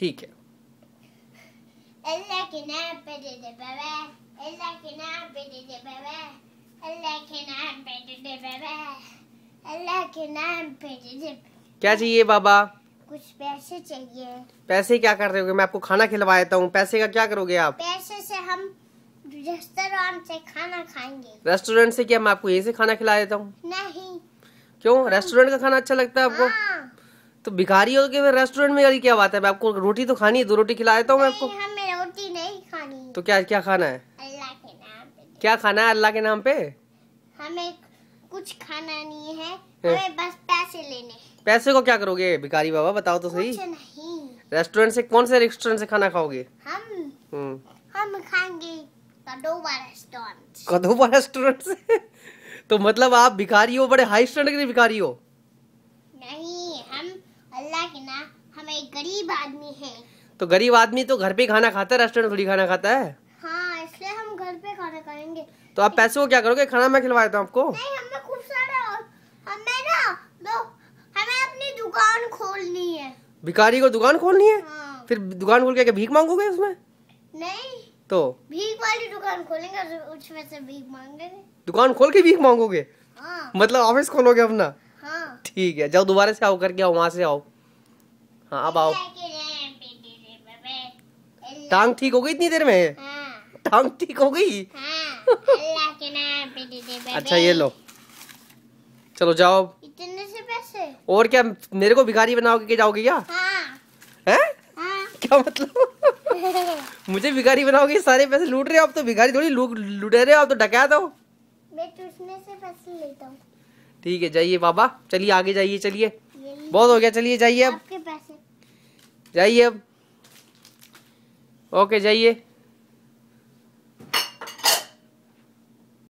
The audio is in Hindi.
ठीक है। अल्लाह के नाम पे दे दे बाबा, अल्लाह के नाम पे दे दे बाबा, अल्लाह के नाम पे दे दे बाबा, अल्लाह के नाम पे दे दे। क्या चाहिए बाबा? कुछ पैसे चाहिए। पैसे क्या कर रहे हो? मैं आपको खाना खिलवा देता हूँ, पैसे का क्या करोगे आप? पैसे से हम रेस्टोरेंट से खाना खाएंगे। रेस्टोरेंट से क्या? मैं आपको यहीं से खाना खिला देता हूँ। नहीं। क्यों? रेस्टोरेंट का खाना अच्छा लगता है आपको? हाँ। तो भिखारी हो के रेस्टोरेंट में वाली क्या बात है? मैं आपको रोटी तो खानी है, 2 रोटी खिला देता हूँ मैं आपको। हमें रोटी नहीं खानी। तो क्या क्या खाना है? अल्लाह के नाम पे। क्या खाना है अल्लाह के नाम पे? हमें कुछ खाना नहीं है, हमें बस पैसे लेने। पैसे को क्या करोगे भिखारी बाबा, बताओ तो सही। कुछ नहीं। रेस्टोरेंट से, कौन से रेस्टोरेंट से खाना खाओगे? हम खाएंगे कदोबा रेस्टोरेंट। कदोबा रेस्टोरेंट से? तो मतलब आप भिखारी हो, बड़े हाई स्टैंडर्ड के भिखारी हो। नहीं, हम अल्लाह के नाम, हम एक गरीब आदमी हैं। तो गरीब आदमी तो घर पे खाना खाता है, रेस्टोरेंट थोड़ी खाना खाता है। हाँ, इसलिए हम घर पे खाना खाएंगे। तो आप पैसे को क्या करोगे? खाना मैं खिलवा देता हूँ आपको। नहीं, हमें खूब सारा, हमें ना हमें अपनी दुकान खोलनी है। भिखारी को दुकान खोलनी है? हाँ। फिर दुकान खोल के क्या भीख मांगोगे उसमें? नहीं, तो भीख वाली दुकान खोलेंगे, उसमें से भीख मांगेंगे। दुकान खोल के भीख मांगोगे? हाँ। मतलब ऑफिस खोलोगे अपना? हाँ। ठीक है, जाओ दोबारा से आओ, करके आओ, वहां से आओ। हाँ अब आओ। टांग ठीक हो गई इतनी देर में? हाँ। टांग ठीक हो गई? हाँ, अल्लाह के नाम पे दे दे बेबे। अच्छा ये लो, चलो जाओ। इतने से पैसे? और क्या मेरे को भिखारी बनाओगे के जाओगे क्या? हाँ। हैं? हाँ। क्या मतलब? मुझे भिखारी बनाओगे? सारे पैसे लूट रहे हो आप तो, भिखारी थोड़ी लुटे रहे हो आप तो, डकैत हो। मैं टूटने से पैसे लेता हूँ। ठीक है जाइए बाबा, चलिए आगे जाइए, चलिए बहुत हो गया, चलिए जाइए अब, आपके पैसे। जाइए अब। ओके जाइए।